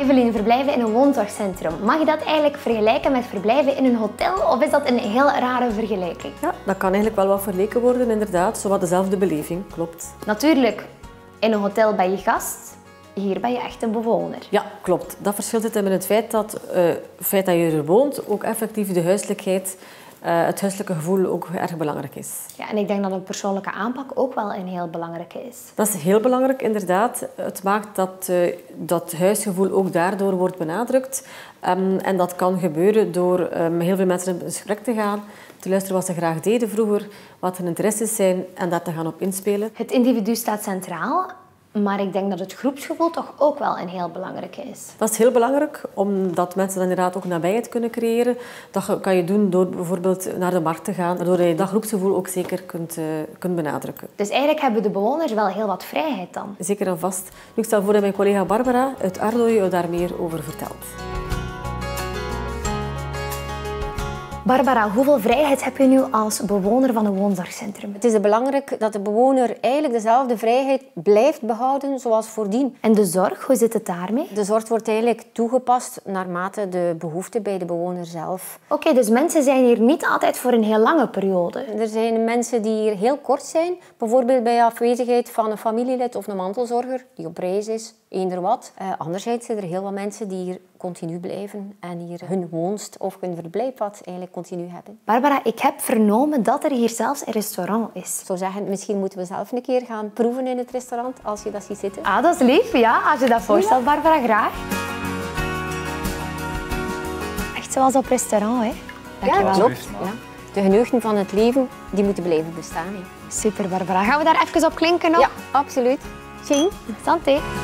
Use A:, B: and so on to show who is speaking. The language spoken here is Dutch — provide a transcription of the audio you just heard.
A: Evelien, verblijven in een woonzorgcentrum. Mag je dat eigenlijk vergelijken met verblijven in een hotel of is dat een heel rare vergelijking?
B: Ja, dat kan eigenlijk wel wat vergeleken worden, inderdaad. Zowat dezelfde beleving, klopt.
A: Natuurlijk, in een hotel ben je gast, hier ben je echt een bewoner.
B: Ja, klopt. Dat verschilt het met het feit dat je er woont, ook effectief de huiselijkheid, het huiselijke gevoel ook erg belangrijk is.
A: Ja, en ik denk dat een persoonlijke aanpak ook wel een heel belangrijke is.
B: Dat is heel belangrijk, inderdaad. Het maakt dat dat huisgevoel ook daardoor wordt benadrukt. En dat kan gebeuren door met heel veel mensen in gesprek te gaan, te luisteren wat ze graag deden vroeger, wat hun interesses zijn en daar te gaan op inspelen.
A: Het individu staat centraal, maar ik denk dat het groepsgevoel toch ook wel een heel belangrijke is.
B: Dat is heel belangrijk, omdat mensen dan inderdaad ook nabijheid kunnen creëren. Dat kan je doen door bijvoorbeeld naar de markt te gaan, waardoor je dat groepsgevoel ook zeker kunt benadrukken.
A: Dus eigenlijk hebben de bewoners wel heel wat vrijheid dan.
B: Zeker en vast. Nu, ik stel voor dat mijn collega Barbara uit Ardooien je daar meer over vertelt.
A: Barbara, hoeveel vrijheid heb je nu als bewoner van een woonzorgcentrum?
C: Het is belangrijk dat de bewoner eigenlijk dezelfde vrijheid blijft behouden zoals voordien.
A: En de zorg, hoe zit het daarmee?
C: De zorg wordt eigenlijk toegepast naarmate de behoefte bij de bewoner zelf.
A: Oké, dus mensen zijn hier niet altijd voor een heel lange periode.
C: Er zijn mensen die hier heel kort zijn, bijvoorbeeld bij afwezigheid van een familielid of een mantelzorger die op reis is, eender wat. Anderzijds zijn er heel wat mensen die hier continu blijven en hier hun woonst of hun verblijfpad eigenlijk continu hebben.
A: Barbara, ik heb vernomen dat er hier zelfs een restaurant is.
C: Ik zou zeggen, misschien moeten we zelf een keer gaan proeven in het restaurant als je dat ziet zitten.
A: Ah, dat is lief, ja. Als je dat voorstelt, Barbara, graag. Echt zoals op restaurant, hè? Dankjewel.
C: Ja, klopt. Ja. De geneugten van het leven, die moeten blijven bestaan. Hè.
A: Super, Barbara. Gaan we daar even op klinken nog?
C: Ja, absoluut.
A: Ching, santé.